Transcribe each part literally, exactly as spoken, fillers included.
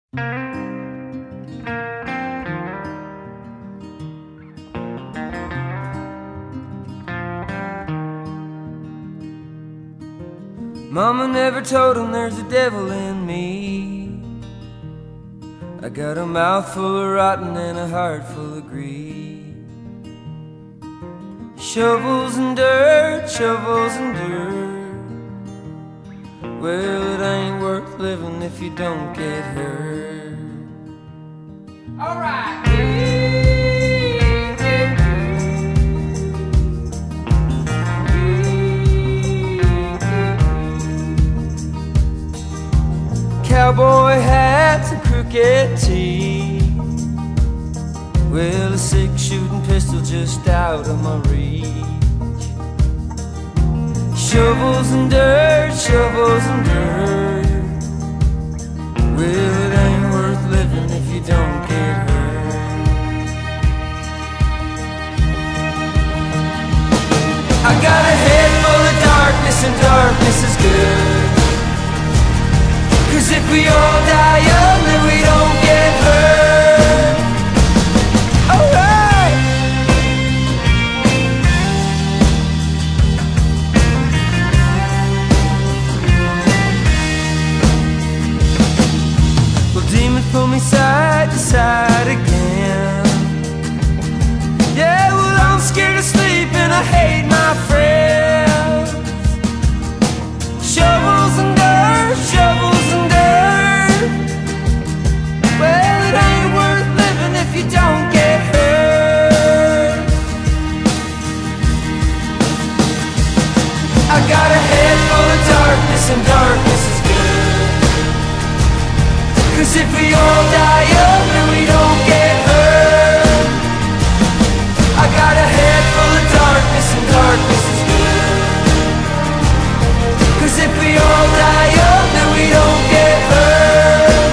Mama never told him there's a devil in me. I got a mouth full of rotten and a heart full of greed. Shovels and dirt, shovels and dirt. Well, it ain't worth living if you don't get hurt. All right. Cowboy hats and crooked teeth. Well, a six-shooting pistol just out of my reach. Shovels and dirt, shovels and dirt. Well, it ain't worth living if you don't get hurt. I got a head full of darkness and darkness is good. 'Cause if we all die young, then we don't get hurt. Alright! Well, demons pull me side to side again. Yeah, well, I'm scared of sleep and I hate my friends. Shovels and dirt, shovels and dirt. Well, it ain't worth living if you don't get hurt. I got a head full of darkness and darkness is good. 'Cause if we all die young, then we don't get hurt. I got a head full of darkness and darkness is good. 'Cause if we all die young, then we don't get hurt.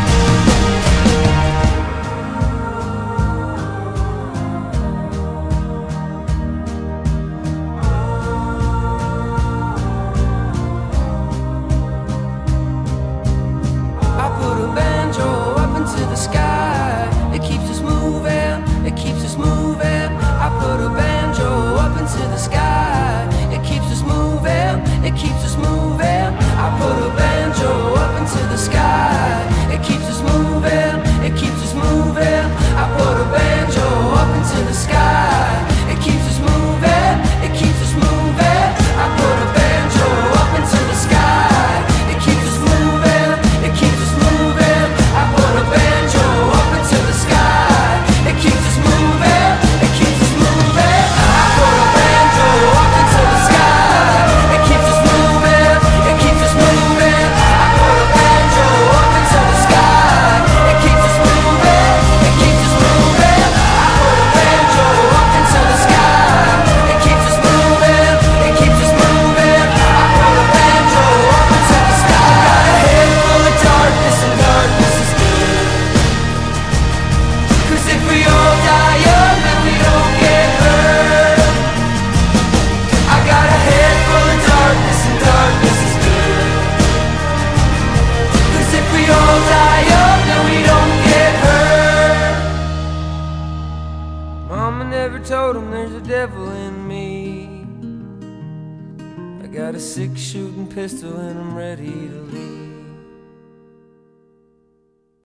I put a banjo up into the sky. It keeps us moving, it keeps us moving. I put a banjo up into the sky. It keeps us moving, it keeps us moving. I put a banjo up into the sky. It keeps us moving, it keeps us moving. I put a banjo up into the sky. It keeps us moving, it keeps us moving. I put a banjo up into the sky. It keeps us moving, it keeps us moving. I put a banjo up into the sky. It keeps us moving, it keeps us moving. I put a banjo up into the sky. It keeps us moving, it keeps us moving. I put a banjo up into the sky. It keeps us moving, it keeps us moving. I put a banjo up into the sky. It keeps us moving, it keeps us moving. I put a banjo up into the sky. Got a head full of darkness and darkness is good. 'Cause if we all die young, then we don't get hurt. I got a head full of darkness and darkness is good. 'Cause if we all die young, then we don't get hurt. Mama never told him there's a devil in me. I got a six-shooting pistol and I'm ready to leave.